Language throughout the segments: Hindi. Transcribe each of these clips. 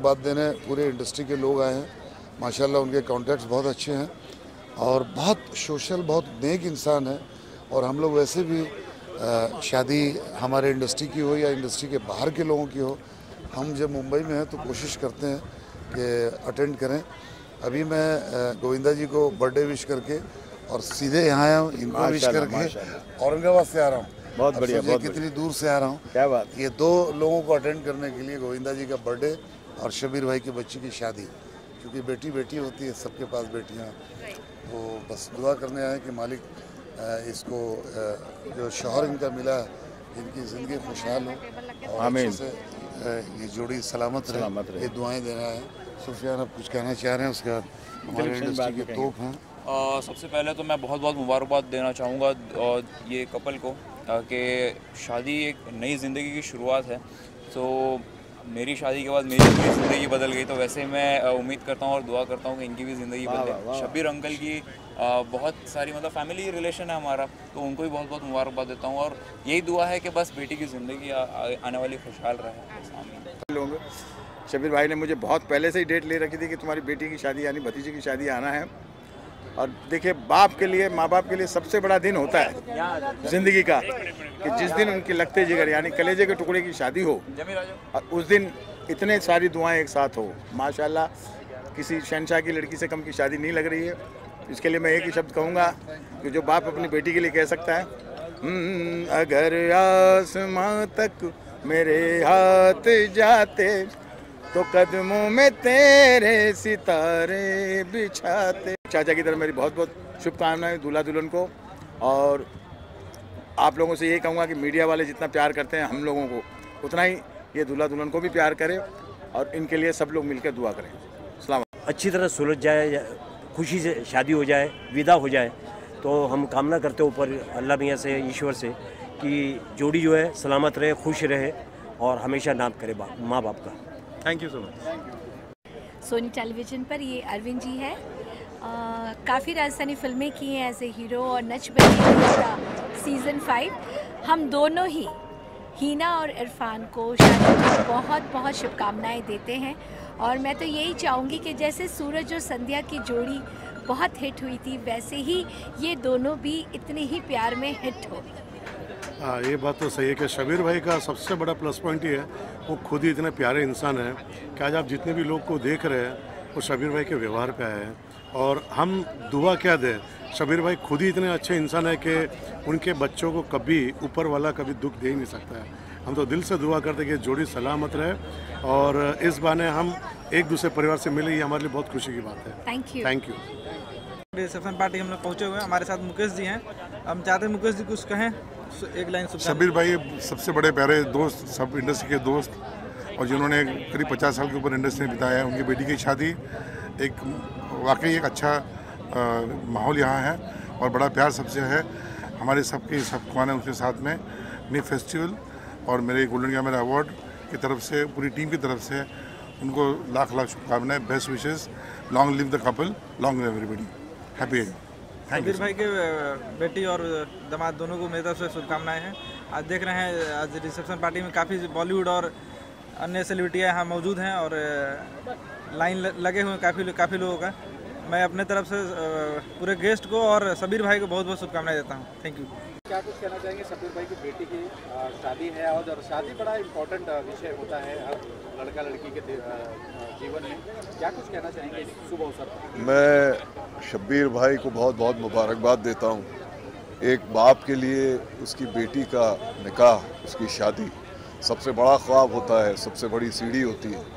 मुबारकबाद देने पूरे इंडस्ट्री के लोग आए हैं। माशाल्लाह उनके कॉन्टैक्ट्स बहुत अच्छे हैं और बहुत सोशल, बहुत नेक इंसान है। और हम लोग वैसे भी शादी हमारे इंडस्ट्री की हो या इंडस्ट्री के बाहर के लोगों की हो, हम जब मुंबई में हैं तो कोशिश करते हैं कि अटेंड करें। अभी मैं गोविंदा जी को बर्थडे विश करके और सीधे यहाँ आया हूँ, इनको विश करके औरंगाबाद से आ रहा हूँ। बहुत बढ़िया, बहुत कितनी दूर से आ रहा हूँ। क्या बात। ये दो लोगों को अटेंड करने के लिए, गोविंदा जी का बर्थडे और शबीर भाई के बच्चे की शादी, क्योंकि बेटी बेटी होती है, सबके पास बेटियाँ, तो बस दुआ करने आए कि मालिक इसको जो शौहर इनका मिला, इनकी ज़िंदगी खुशहाल हो और अच्छे से ये जोड़ी सलामत रहे, ये दुआएं देना है। सुफियान, आप कुछ कहना चाह रहे हैं? उसके बाद हमारे इंडस्ट्री के तोप हैं। सबसे पहले तो मैं बहुत बहुत मुबारकबाद देना चाहूँगा ये कपल को कि शादी एक नई ज़िंदगी की शुरुआत है। तो मेरी शादी के बाद मेरी भी ज़िंदगी बदल गई, तो वैसे मैं उम्मीद करता हूँ और दुआ करता हूँ कि इनकी भी ज़िंदगी बदले। शब्बीर अंकल की बहुत सारी मतलब फैमिली रिलेशन है हमारा, तो उनको भी बहुत बहुत मुबारकबाद देता हूँ और यही दुआ है कि बस बेटी की ज़िंदगी आने वाली खुशहाल रहे। शबीर भाई ने मुझे बहुत पहले से ही डेट ले रखी थी कि तुम्हारी बेटी की शादी यानी भतीजे की शादी आना है। और देखिए, बाप के लिए, माँ बाप के लिए सबसे बड़ा दिन होता है ज़िंदगी का कि जिस दिन उनके लगते जिगर यानी कलेजे के टुकड़े की शादी हो, और उस दिन इतने सारी दुआएं एक साथ हो। माशाल्लाह, किसी शहनशाह की लड़की से कम की शादी नहीं लग रही है। इसके लिए मैं एक ही शब्द कहूँगा कि जो बाप अपनी बेटी के लिए कह सकता है, अगर आसमां तक मेरे हाथ जाते तो कदमों में तेरे सितारे बिछाते। चाचा की तरफ मेरी बहुत बहुत शुभकामनाएं दूल्हा दुल्हन को। और आप लोगों से यही कहूँगा कि मीडिया वाले जितना प्यार करते हैं हम लोगों को, उतना ही ये दूल्हा दुल्हन को भी प्यार करें और इनके लिए सब लोग मिलकर दुआ करें। सलाम। अच्छी तरह सुलझ जाए, खुशी से शादी हो जाए, विदा हो जाए, तो हम कामना करते हैं ऊपर अल्लाह मियाँ से, ईश्वर से, कि जोड़ी जो है सलामत रहे, खुश रहे और हमेशा नाम करे माँ बाप का। Thank you so much. Sony television पर ये अरविंद जी है। काफ़ी राजस्थानी फिल्में की हैं एज ए हीरो और नच बलिए सीज़न 5। हम दोनों ही हीना और इरफान को शादी की बहुत बहुत शुभकामनाएं देते हैं। और मैं तो यही चाहूँगी कि जैसे सूरज और संध्या की जोड़ी बहुत हिट हुई थी, वैसे ही ये दोनों भी इतने ही प्यार में हिट हो। हाँ, ये बात तो सही है कि शबीर भाई का सबसे बड़ा प्लस पॉइंट ये है, वो खुद ही इतने प्यारे इंसान हैं कि आज आप जितने भी लोग को देख रहे हैं वो शबीर भाई के व्यवहार पे आए हैं। और हम दुआ क्या दें, शबीर भाई खुद ही इतने अच्छे इंसान है कि उनके बच्चों को कभी ऊपर वाला कभी दुख दे ही नहीं सकता है। हम तो दिल से दुआ करते हैं कि जोड़ी सलामत रहे और इस बहाने हम एक दूसरे परिवार से मिले, ये हमारे लिए बहुत खुशी की बात है। Thank you. रिसेप्शन पार्टी हम लोग पहुँचे हुए हैं, हमारे साथ मुकेश जी हैं। हम चाहते हैं मुकेश जी कुछ कहें, एक लाइन। शबीर भाई सबसे बड़े प्यारे दोस्त, सब इंडस्ट्री के दोस्त, और जिन्होंने करीब 50 साल के ऊपर इंडस्ट्री में बिताया है। उनकी बेटी की शादी एक वाकई एक अच्छा माहौल यहाँ है और बड़ा प्यार सबसे है। हमारे सबके सब खाने उसके साथ में न्यू फेस्टिवल और मेरे गोल्डन कैमरा अवार्ड की तरफ से, पूरी टीम की तरफ से उनको लाख लाख शुभकामनाएं, best wishes, long live the couple, long live everybody, happy. Shabir भाई के बेटी और दामाद दोनों को मेरी तरफ से शुभकामनाएं हैं। आज देख रहे हैं, आज रिसेप्शन पार्टी में काफ़ी बॉलीवुड और अन्य सेलिब्रिटियाँ यहाँ मौजूद हैं और लाइन लगे हुए हैं काफ़ी लोगों का। मैं अपने तरफ से पूरे गेस्ट को और शबीर भाई को बहुत बहुत शुभकामनाएं देता हूँ। Thank you. क्या कुछ कहना चाहेंगे? शबीर भाई की बेटी की शादी है और शादी बड़ा इम्पोर्टेंट विषय होता है हर लड़का लड़की के जीवन में। क्या कुछ कहना चाहेंगे शुभ अवसर पर? मैं शबीर भाई को बहुत बहुत मुबारकबाद देता हूँ। एक बाप के लिए उसकी बेटी का निकाह, उसकी शादी सबसे बड़ा ख्वाब होता है, सबसे बड़ी सीढ़ी होती है।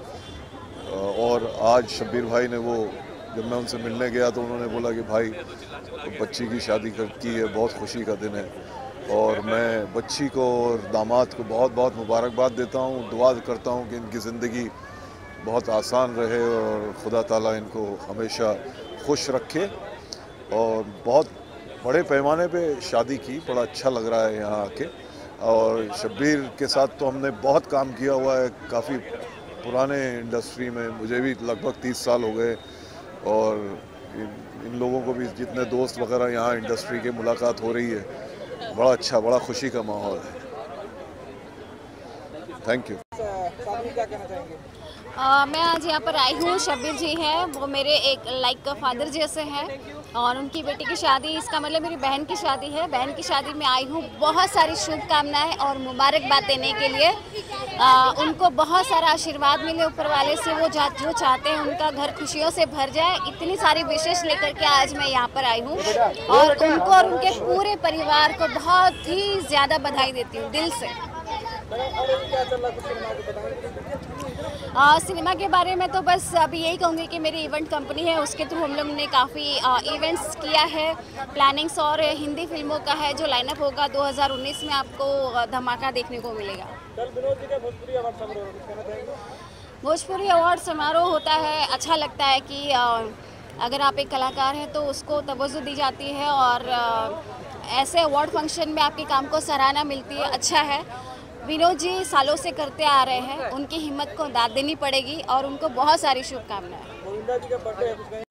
और आज शबीर भाई ने वो, जब मैं उनसे मिलने गया तो उन्होंने बोला कि भाई तो बच्ची की शादी की है, बहुत खुशी का दिन है। और मैं बच्ची को और दामाद को बहुत बहुत मुबारकबाद देता हूँ। दुआ करता हूँ कि इनकी ज़िंदगी बहुत आसान रहे और खुदा ताला इनको हमेशा खुश रखे। और बहुत बड़े पैमाने पे शादी की, बड़ा अच्छा लग रहा है यहाँ आके। और शब्बीर के साथ तो हमने बहुत काम किया हुआ है, काफ़ी पुराने इंडस्ट्री में, मुझे भी लगभग 30 साल हो गए। और इन लोगों को भी, जितने दोस्त वगैरह यहाँ इंडस्ट्री के मुलाकात हो रही है, बड़ा अच्छा, बड़ा खुशी का माहौल है। Thank you. मैं आज यहाँ पर आई हूँ। शब्बीर जी हैं, वो मेरे एक लाइक फादर जैसे हैं और उनकी बेटी की शादी, इसका मतलब मेरी बहन की शादी है। बहन की शादी में आई हूँ, बहुत सारी शुभकामनाएं और मुबारकबाद देने के लिए। उनको बहुत सारा आशीर्वाद मिले ऊपर वाले से, वो जो चाहते हैं उनका घर खुशियों से भर जाए, इतनी सारी विशेष लेकर के आज मैं यहाँ पर आई हूँ और उनको और उनके पूरे परिवार को बहुत ही ज़्यादा बधाई देती हूँ दिल से। सिनेमा के बारे में तो बस अभी यही कहूँगी कि मेरी इवेंट कंपनी है, उसके थ्रू हम लोग ने काफ़ी इवेंट्स किया है, प्लानिंग्स, और हिंदी फिल्मों का है जो लाइनअप होगा 2019 में आपको धमाका देखने को मिलेगा। भोजपुरी अवार्ड समारोह होता है, अच्छा लगता है कि अगर आप एक कलाकार हैं तो उसको तवज्जो दी जाती है और ऐसे अवार्ड फंक्शन में आपके काम को सराहना मिलती है, अच्छा है। विनोद जी सालों से करते आ रहे हैं, उनकी हिम्मत को दाद देनी पड़ेगी और उनको बहुत सारी शुभकामनाएं। गोविंदा जी का बर्थडे है,